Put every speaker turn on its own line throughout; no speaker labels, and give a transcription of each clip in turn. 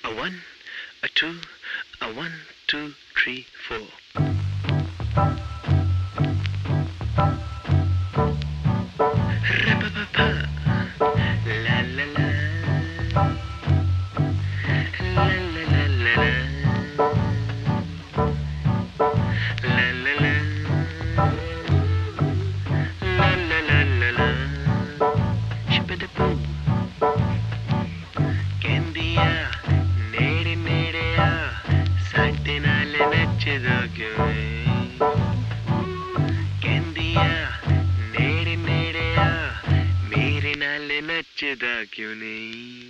a one, a two, a 1, 2, 3, 4. Ra-ba-ba-ba, la-la-la, la-la-la-la-la, la-la-la, la-la-la-la-la, shibba-da-boo. ਕਹਿੰਦੀਆ ਨੇੜੇ ਨੇੜੇ ਆ ਸਾਡੇ ਨਾਲ ਨੱਚਦਾ ਕਿਉਂ ਏ ਕਹਿੰਦੀਆ ਨੇੜੇ ਨੇੜੇ ਆ ਮੇਰੇ ਨਾਲ ਨੱਚਦਾ ਕਿਉਂ ਨਹੀਂ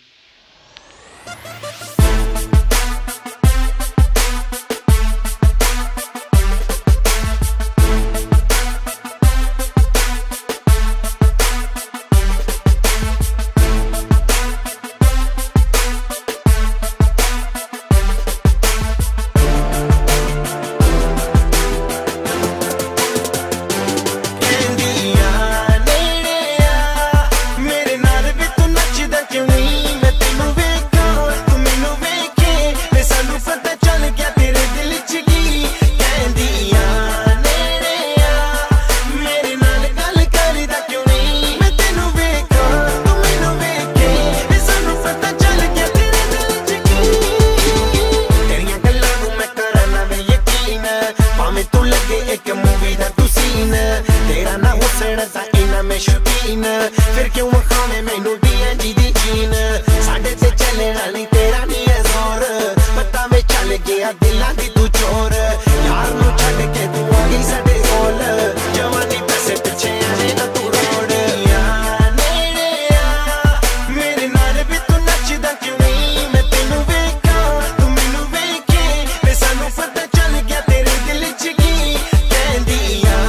फिर क्यों खाने मैनू डीएनजी दी जीन साढ़े ते चलने वाली तेरा नहीं है जोर पता में चल गया दिलां दी तू चोर यार नू छड्ड के तू आ गई साडे कोल जवानी पैसे पिछे आने ना तू रोड नेड़े आ मेरे नाल भी तू नचदा क्यों नहीं मैं तेनू वेखां तू मैनू वेखे ते सानू पता चल गया तेरे दिल च की कहंदी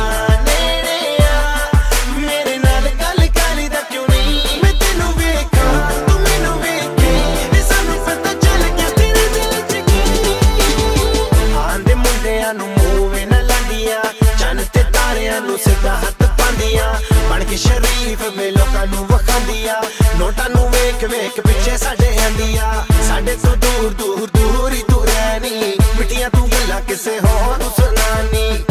शरीफ में लोकां नू वखांदिया नोटां नू वेख वेख पिछे साडे आंदिया साडे तो दूर दूर दूर ही तू रहनी मिठियां तू गल्लां किसे होर नू सुनानी